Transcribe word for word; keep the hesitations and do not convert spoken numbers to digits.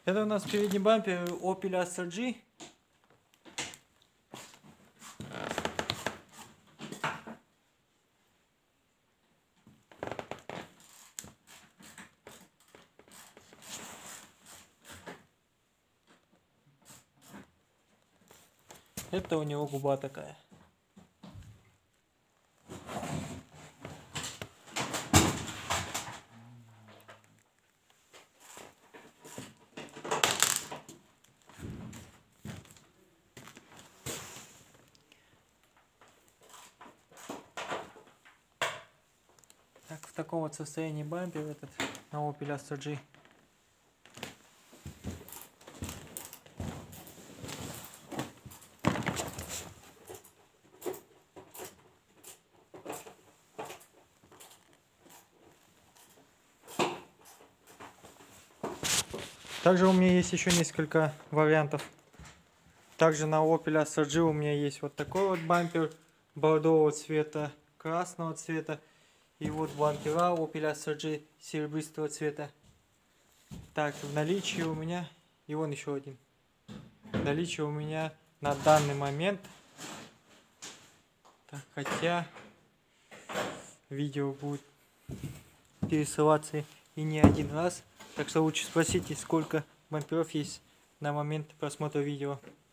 Это у нас передний бампер Opel Astra G. Это у него губа такая. Так, в таком вот состоянии бампер этот на Opel Astra G. Также у меня есть еще несколько вариантов. Также на Opel Astra G у меня есть вот такой вот бампер бордового цвета, красного цвета. И вот бампера Opel Astra G серебристого цвета. Так, в наличии у меня, и вон еще один. В наличии у меня на данный момент, так, хотя видео будет пересылаться и не один раз, так что лучше спросите, сколько бамперов есть на момент просмотра видео.